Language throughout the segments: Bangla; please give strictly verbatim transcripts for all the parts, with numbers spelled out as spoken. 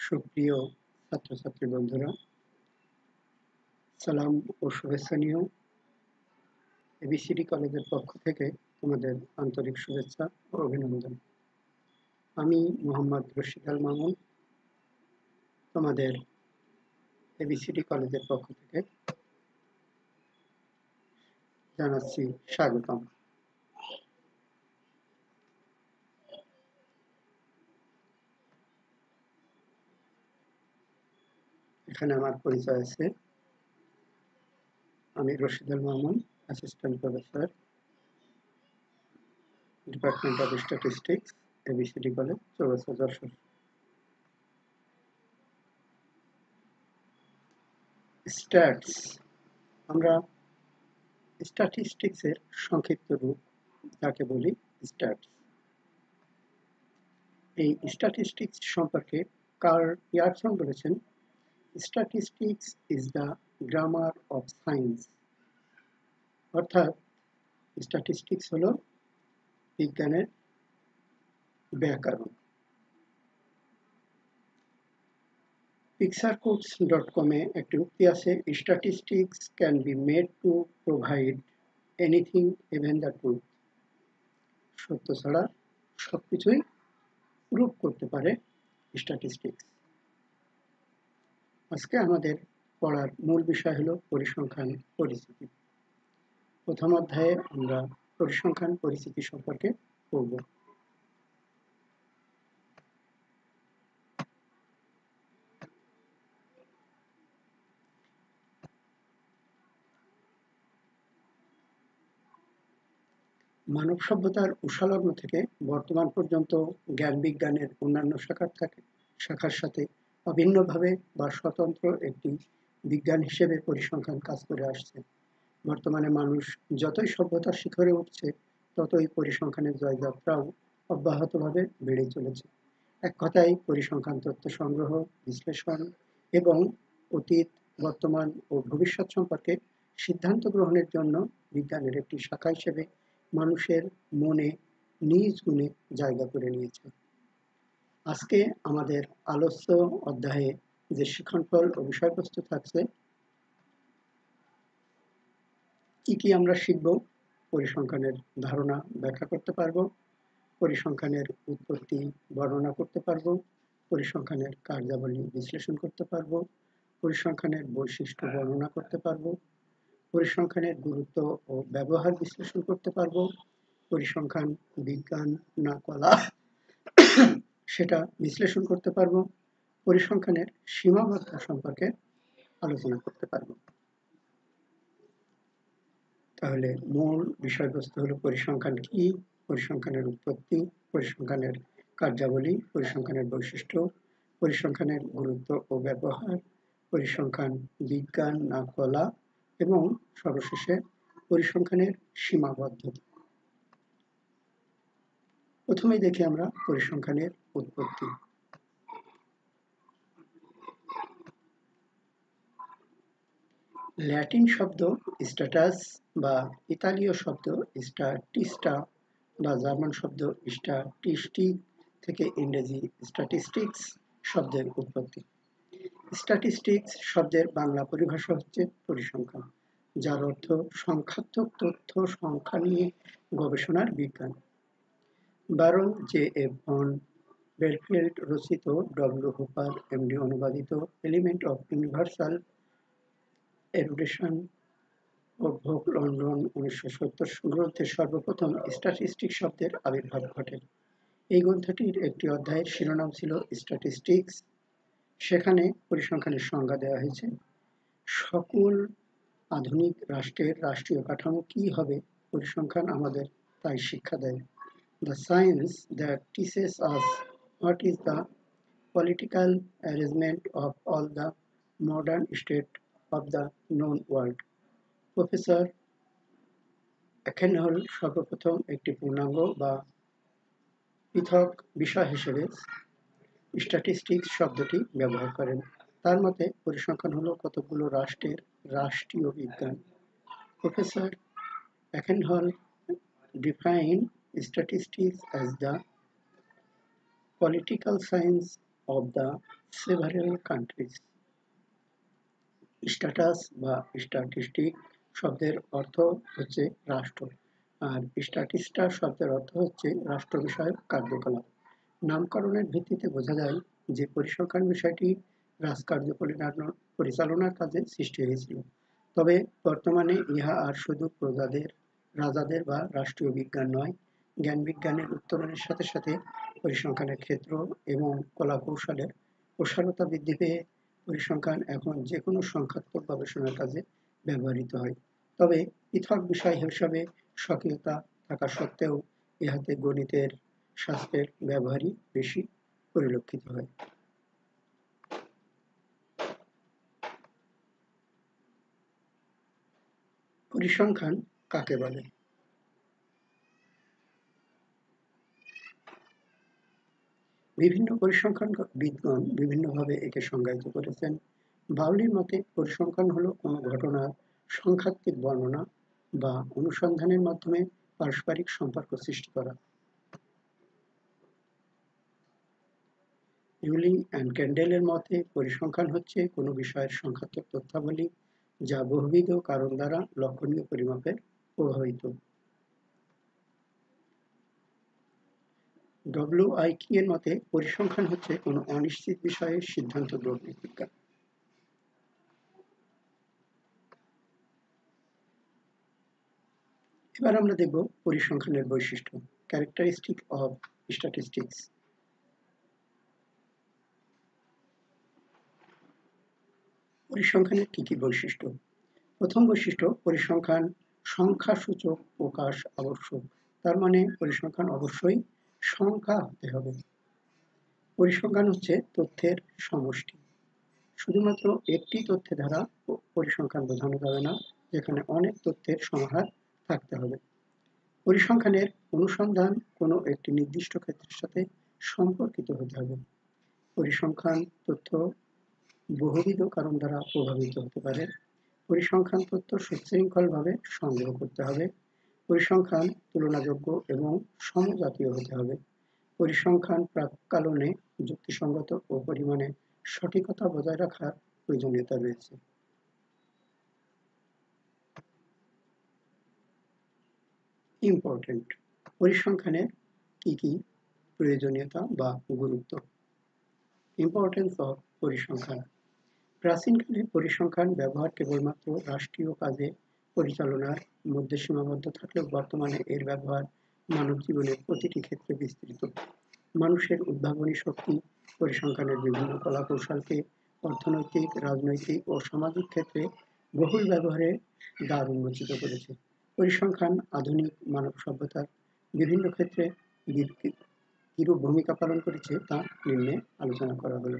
সুপ্রিয় ছাত্রছাত্রী বন্ধুরা, সালাম ও শুভেচ্ছা নিও। এবিসিডি কলেজের পক্ষ থেকে তোমাদের আন্তরিক শুভেচ্ছা ও অভিনন্দন। আমি মোহাম্মদ রশিদ আল মামুন, তোমাদের এবিসিডি কলেজের পক্ষ থেকে জানাচ্ছি স্বাগতম। এখানে আমার পরিচয় আছে, আমি Rashid Al Mamun, assistant professor, department of statistics, ABCD college, Chowrasta, Jessore. Stats, আমরা স্ট্যাটিস্টিক্সের সংক্ষিপ্ত রূপ, যাকে বলি স্ট্যাটস। এই স্ট্যাটিস্টিক্স সম্পর্কে কার্ল পিয়ারসন বলেছেন, statistics is the grammar of science. অর্থাৎ স্ট্যাটিস্টিক্স হলো বিজ্ঞানের ব্যাকরণ। পিকচারকোডস ডট কমে একটি উক্তি আছে, statistics can be made to provide anything even the truth. সত্য ছাড়া সব কিছুই প্রুভ করতে পারে স্ট্যাটিস্টিক্স। আজকে আমাদের পড়ার মূল বিষয় হলো পরিসংখ্যান পরিস্থিতি। প্রথম অধ্যায়ে আমরা পরিসংখ্যান পরিস্থিতি সম্পর্কে পড়ব। মানব সভ্যতার উষালগ্ন থেকে বর্তমান পর্যন্ত জ্ঞান বিজ্ঞানের অন্যান্য শাখার থাকে শাখার সাথে অভিন্নভাবে বা স্বতন্ত্র একটি বিজ্ঞান হিসেবে পরিসংখ্যান কাজ করে আসছে। বর্তমানে মানুষ যতই সভ্যতার শিখরে উঠছে, ততই পরিসংখ্যানের জয়যাত্রাও অব্যাহতভাবে বেড়ে চলেছে। এক কথায় পরিসংখ্যান তথ্য সংগ্রহ, বিশ্লেষণ এবং অতীত, বর্তমান ও ভবিষ্যৎ সম্পর্কে সিদ্ধান্ত গ্রহণের জন্য বিজ্ঞানের একটি শাখা হিসেবে মানুষের মনে নিজ গুণে জায়গা করে নিয়েছে। আজকে আমাদের আলোচ্য অধ্যায়ে যে শিক্ষণফল ও বিষয়বস্তু থাকছে, কি কি আমরা শিখব? পরিসংখ্যানের ধারণা ব্যাখ্যা করতে পারবো, পরিসংখ্যানের উৎপত্তি বর্ণনা করতে পারবো, পরিসংখ্যানের কার্যাবলী বিশ্লেষণ করতে পারবো, পরিসংখ্যানের বৈশিষ্ট্য বর্ণনা করতে পারবো, পরিসংখ্যানের গুরুত্ব ও ব্যবহার বিশ্লেষণ করতে পারবো, পরিসংখ্যান বিজ্ঞান না কলা সেটা বিশ্লেষণ করতে পারবো, পরিসংখ্যানের সীমাবদ্ধতা সম্পর্কে আলোচনা করতে পারবো। তাহলে মূল বিষয়বস্তু হলো পরিসংখ্যান কি, পরিসংখ্যানের উৎপত্তি, পরিসংখ্যানের কার্যাবলী, পরিসংখ্যানের বৈশিষ্ট্য, পরিসংখ্যানের গুরুত্ব ও ব্যবহার, পরিসংখ্যান বিজ্ঞান না কলা এবং সর্বশেষে পরিসংখ্যানের সীমাবদ্ধতা। প্রথমে দেখি আমরা পরিসংখ্যানের উৎপত্তি। ল্যাটিন শব্দ স্ট্যাটাস বা ইতালীয় শব্দ স্ট্যাটিস্টা বা জার্মান শব্দ স্ট্যাটিস্টিক থেকে ইংরেজি স্ট্যাটিস্টিক্স শব্দের উৎপত্তি। স্ট্যাটিস্টিক্স শব্দের বাংলা পরিভাষা হচ্ছে পরিসংখ্যান, যার অর্থ সংখ্যাত্মক তথ্য সংখ্যা নিয়ে গবেষণার বিজ্ঞান। Baron J F von Bielfeld রচিত, ডব্লিউ হুপার এমডি অনুবাদিত এলিমেন্ট অফ ইউনিভার্সাল এরুডেশন ও ভোগ লন্ডন উনিশশো সত্তর গ্রন্থে সর্বপ্রথম স্ট্যাটিস্টিক্স শব্দের আবির্ভাব ঘটে। এই গ্রন্থটির একটি অধ্যায়ের শিরোনাম ছিল স্ট্যাটিস্টিক্স। সেখানে পরিসংখ্যানের সংজ্ঞা দেওয়া হয়েছে। সকল আধুনিক রাষ্ট্রের রাষ্ট্রীয় কাঠামো কি হবে, পরিসংখ্যান আমাদের তাই শিক্ষা দেয়। The science that teaches us what is the political arrangement of all the modern state of the known world. Professor Achenwall সর্বপ্রথম একটি পূর্ণাঙ্গ বা পৃথক বিষয় হিসেবে স্ট্যাটিস্টিক্স শব্দটি ব্যবহার করেন। তার মতে পরিসংখ্যান হলো কতগুলো রাষ্ট্রের রাষ্ট্রীয় বিজ্ঞান। Professor Achenwall define statistics as the political science of the several countries. Status বা স্ট্যাটিস্টিক শব্দের অর্থ হচ্ছে রাষ্ট্র, আর স্ট্যাটিস্টা শব্দের অর্থ হচ্ছে রাষ্ট্র বিষয়ক কার্যকলাপ। নামকরণের ভিত্তিতে বোঝা যায় যে পরিসংখ্যান বিষয়টি রাজকার্য পরিচালনার কাজে সৃষ্টি হয়েছিল, তবে বর্তমানে ইহা আর শুধু প্রজাদের, রাজাদের বা রাষ্ট্রীয় বিজ্ঞান নয়, জ্ঞান বিজ্ঞানের উত্তরণের সাথে সাথে পরিসংখ্যানের ক্ষেত্র এবং কলাকৌশলের প্রসারতা বৃদ্ধি পেয়ে পরিসংখ্যান এখন যে কোনো সংখ্যাত্মক গবেষণার কাজে ব্যবহৃত হয়। তবে পৃথক বিষয় হিসাবে স্বকীয়তা থাকা সত্ত্বেও ইহাতে গণিতের শাস্ত্রের ব্যবহারই বেশি পরিলক্ষিত হয়। পরিসংখ্যান কাকে বলে? বিভিন্ন পরিসংখ্যান বিদগণ বিভিন্নভাবে একে সংজ্ঞায়িত করেছেন। বাউলির মতে পরিসংখ্যান হল কোনো ঘটনার সংখ্যাত্মিক বর্ণনা বা অনুসন্ধানের মাধ্যমে পারস্পরিক সম্পর্ক সৃষ্টি করা। ইউলি অ্যান্ড ক্যান্ডেলের মতে পরিসংখ্যান হচ্ছে কোনো বিষয়ের সংখ্যাত্মক তথ্যাবলী যা বহুবিধ কারণ দ্বারা লক্ষণীয় পরিমাপের প্রভাবিত। ডব্লিউ আই কি এর মতে পরিসংখ্যান হচ্ছে কোনো অনিশ্চিত বিষয়ে সিদ্ধান্ত গ্রহণের বিজ্ঞান। এবার আমরা দেখব পরিসংখ্যানের বৈশিষ্ট্য, ক্যারেক্টারিস্টিক অফ স্ট্যাটিস্টিক্স। পরিসংখ্যানের কি কি বৈশিষ্ট্য? প্রথম বৈশিষ্ট্য, পরিসংখ্যান সংখ্যাসূচক প্রকাশ আবশ্যক, তার মানে পরিসংখ্যান অবশ্যই সংখ্যা হতে হবে। পরিসংখ্যান হচ্ছে তথ্যের সমষ্টি, শুধুমাত্র একটি তথ্যের দ্বারা পরিসংখ্যান বোঝানো যাবে না, যেখানে অনেক তথ্যের সমাহার থাকতে হবে। পরিসংখ্যানের অনুসন্ধান কোনো একটি নির্দিষ্ট ক্ষেত্রের সাথে সম্পর্কিত হতে হবে। পরিসংখ্যান তথ্য বহুবিধ কারণ দ্বারা প্রভাবিত হতে পারে। পরিসংখ্যান তথ্য সুশৃঙ্খলভাবে সংগ্রহ করতে হবে। পরিসংখ্যান তুলনাযোগ্য এবং সমজাতীয় হতে হবে। পরিসংখ্যান প্রাক্কালনে যুক্তিসঙ্গত ও পরিমাণে সঠিকতা বজায় রাখার প্রয়োজনীয়তা রয়েছে। ইম্পর্টেন্ট, পরিসংখ্যানের কি কি প্রয়োজনীয়তা বা গুরুত্ব। ইম্পর্টেন্স অফ পরিসংখ্যান। প্রাচীনকালে পরিসংখ্যান ব্যবহার কেবলমাত্র রাষ্ট্রীয় কাজে পরিচালনার মধ্যে সীমাবদ্ধ থাকলেও বর্তমানে এর ব্যবহার মানব জীবনের প্রতিটি ক্ষেত্রে বিস্তৃত। মানুষের উদ্ভাবনী শক্তি পরিসংখ্যানের বিভিন্ন কলাকৌশলকে অর্থনৈতিক, রাজনৈতিক ও সামাজিক ক্ষেত্রে বহুল ব্যবহারের দ্বার উন্মোচিত করেছে। পরিসংখ্যান আধুনিক মানব সভ্যতার বিভিন্ন ক্ষেত্রে কিরূপ ভূমিকা পালন করেছে তা নিম্নে আলোচনা করা হলো।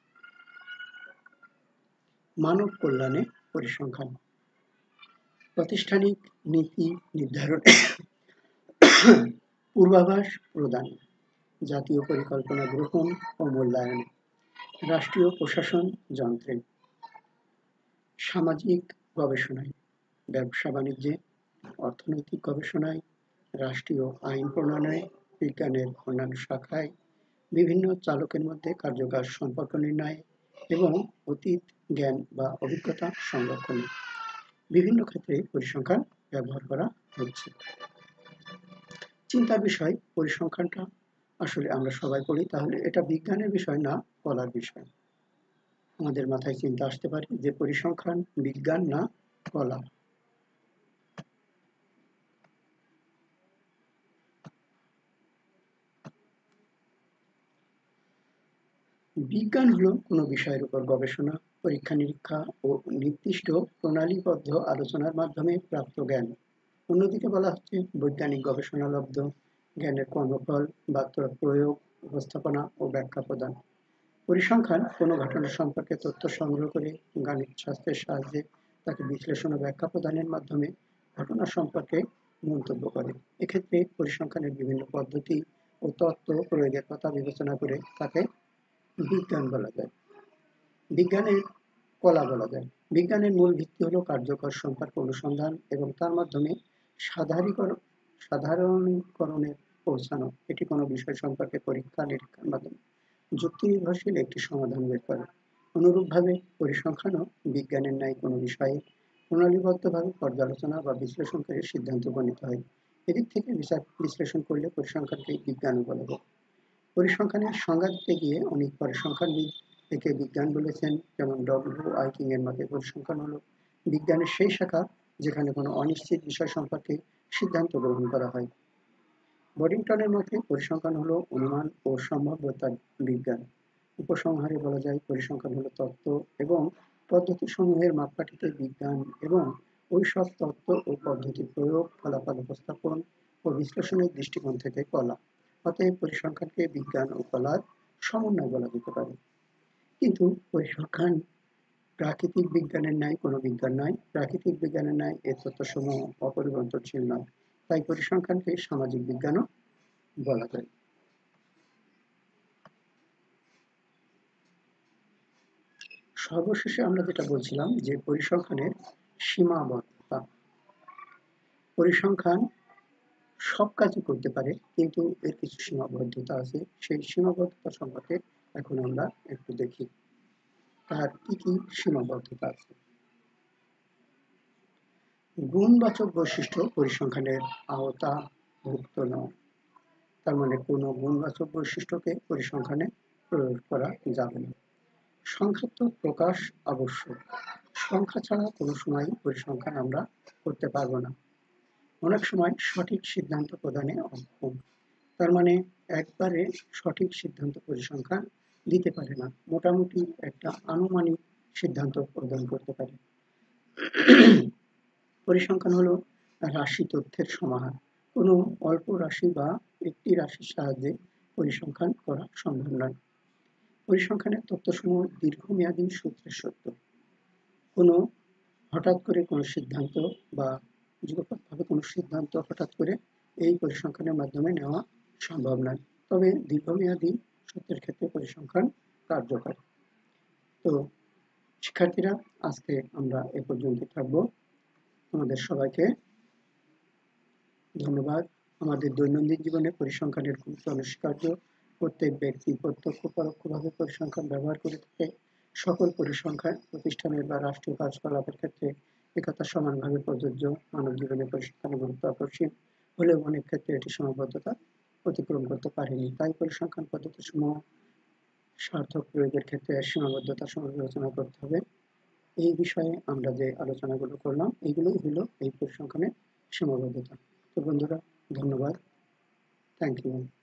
মানব কল্যাণে পরিসংখ্যান। প্রাতিষ্ঠানিক নীতি নির্ধারণ, পূর্বাভাস প্রদান, জাতীয় পরিকল্পনা গ্রহণ ও মূল্যায়নে, রাষ্ট্রীয় প্রশাসন যন্ত্রে, সামাজিক গবেষণায়, ব্যবসা বাণিজ্যে, অর্থনৈতিক গবেষণায়, রাষ্ট্রীয় আইন প্রণয়নে, বিজ্ঞানের অন্যান্য শাখায়, বিভিন্ন চালকের মধ্যে কার্যকর সম্পর্ক নির্ণয়ে এবং অতীত জ্ঞান বা অভিজ্ঞতা সংরক্ষণে বিভিন্ন ক্ষেত্রে পরিসংখ্যান ব্যবহার করা হচ্ছে। চিন্তার বিষয়, পরিসংখ্যানটা আসলে আমরা সবাই পড়ি, তাহলে এটা বিজ্ঞানের বিষয় না কলার বিষয়। আমাদের মাথায় চিন্তা আসতে পারে যে পরিসংখ্যান বিজ্ঞান না কলা। বিজ্ঞান হলো কোনো বিষয়ের উপর গবেষণা, পরীক্ষা নিরীক্ষা ও নির্দিষ্ট প্রণালীবদ্ধ আলোচনার মাধ্যমে প্রাপ্ত জ্ঞান। অন্যদিকে বলা হচ্ছে বৈজ্ঞানিক গবেষণালব্ধ জ্ঞানের কর্মফল, বাস্তব প্রয়োগ, উপস্থাপনা ও ব্যাখ্যা প্রদান। পরিসংখ্যান কোনো ঘটনা সম্পর্কে তথ্য সংগ্রহ করে গাণিতিক শাস্ত্রের সাহায্যে তাকে বিশ্লেষণ ও ব্যাখ্যা প্রদানের মাধ্যমে ঘটনা সম্পর্কে মন্তব্য করে। এক্ষেত্রে পরিসংখ্যানের বিভিন্ন পদ্ধতি ও তত্ত্ব প্রয়োগের কথা বিবেচনা করে তাকে বিজ্ঞান বলা যায়। বিজ্ঞানের কলা বলা যায়। বিজ্ঞানের মূল ভিত্তি হলো কার্যকর সম্পর্ক অনুসন্ধান এবং তার মাধ্যমে সাধারীকরণ সাধারণীকরণে পৌঁছানো। এটি কোনো বিষয় সম্পর্কে পরীক্ষা নিরীক্ষার মাধ্যমে যুক্তি নির্ভরশীল একটি সমাধান বের করে। অনুরূপভাবে পরিসংখ্যানও বিজ্ঞানের ন্যায় কোনো বিষয়ে প্রণালীবদ্ধভাবে পর্যালোচনা বা বিশ্লেষণ করে সিদ্ধান্ত উপনীত হয়। এদিক থেকে বিচার বিশ্লেষণ করলে পরিসংখ্যানকে বিজ্ঞানও বলা যায়। পরিসংখ্যানের সংজ্ঞা দিতে গিয়ে অনেক পরিসংখ্যানবিদ একে বিজ্ঞান বলেছেন, যেমন ডব্লিউ আই কিং এর মতে পরিসংখ্যান হলো বিজ্ঞানের সেই শাখা যেখানে কোনো অনিশ্চিত বিষয় সম্পর্কে সিদ্ধান্ত গ্রহণ করা হয়। বডিংটনের মতে পরিসংখ্যান হলো অনুমান ও সম্ভাব্যতার বিজ্ঞান। উপসংহারে বলা যায় পরিসংখ্যান হলো তত্ত্ব এবং পদ্ধতিসমূহের মাপকাঠিতে বিজ্ঞান এবং ওই সব তত্ত্ব ও পদ্ধতির প্রয়োগ, ফলাফল উপস্থাপন ও বিশ্লেষণের দৃষ্টিকোণ থেকে কলা। অতএব পরিসংখ্যানকে বিজ্ঞান ও কলার সমন্বয় বলা যেতে পারে। কিন্তু পরিসংখ্যান প্রাকৃতিক বিজ্ঞানের ন্যায় কোনো বিজ্ঞান নয়। প্রাকৃতিক বিজ্ঞানের ন্যায় এর তত্ত্বসমূহ অপরিবর্তনশীল নয়। তাই পরিসংখ্যানকে সামাজিক বিজ্ঞানও বলা যায়। সর্বশেষে আমরা যেটা বলছিলাম যে পরিসংখ্যানের সীমাবদ্ধতা। পরিসংখ্যান সব কাজই করতে পারে, কিন্তু এর কিছু সীমাবদ্ধতা আছে। সেই সীমাবদ্ধতা সম্পর্কে এখন আমরা একটু দেখি তার কি কি সীমাবদ্ধতা আছে। গুণবাচক বৈশিষ্ট্য পরিসংখ্যানের আওতাভুক্ত নয়। তার মানে কোনো গুণবাচক বৈশিষ্ট্যকে পরিসংখ্যানে প্রয়োগ করা যাবে না। সংখ্যাত্মক প্রকাশ আবশ্যক। সংখ্যা ছাড়া কোনো সময় পরিসংখ্যান আমরা করতে পারবো না। অনেক সময় সঠিক সিদ্ধান্ত প্রদানে অক্ষম। তার মানে একবারে সঠিক সিদ্ধান্ত পরিসংখ্যান দিতে পারে না, মোটামুটি একটা আনুমানিক সিদ্ধান্ত প্রদান করতে পারে। পরিসংখ্যান হলো রাশি তথ্যের সমাহার। কোনো অল্প রাশি বা একটি রাশির সাহায্যে পরিসংখ্যান করা সম্ভব নয়। পরিসংখ্যানের তথ্যসমূহ দীর্ঘমেয়াদী সূত্রের সত্য। কোনো হঠাৎ করে কোনো সিদ্ধান্ত বা যুগপৎভাবে কোনো সিদ্ধান্ত হঠাৎ করে এই পরিসংখ্যানের মাধ্যমে নেওয়া সম্ভব নয়। তবে দীর্ঘমেয়াদী সত্যের ক্ষেত্রে পরিসংখ্যান কার্যকর। তো শিক্ষার্থীরা, আজকে আমরা এ পর্যন্ত থাকবো। আমাদের সবাইকে ধন্যবাদ। আমাদের দৈনন্দিন জীবনে পরিসংখ্যানের গুরুত্ব অনস্বীকার্য। প্রত্যেক ব্যক্তি প্রত্যক্ষ পরোক্ষভাবে পরিসংখ্যান ব্যবহার করে থাকে। সকল পরিসংখ্যান প্রতিষ্ঠানের বা রাষ্ট্রীয় কার্যকলাপের ক্ষেত্রে একথা সমানভাবে প্রযোজ্য। মানব জীবনে পরিসংখ্যানের গুরুত্ব অপরিসীম হলেও অনেক ক্ষেত্রে এটি সীমাবদ্ধতা অতিক্রম করতে পারেনি। তাই পরিসংখ্যান পদ্ধতি সমূহ সার্থক প্রয়োগের ক্ষেত্রে সীমাবদ্ধতা সমালোচনা করতে হবে। এই বিষয়ে আমরা যে আলোচনাগুলো করলাম, এইগুলোই হলো এই পরিসংখ্যানের সীমাবদ্ধতা। তো বন্ধুরা, ধন্যবাদ। Thank you.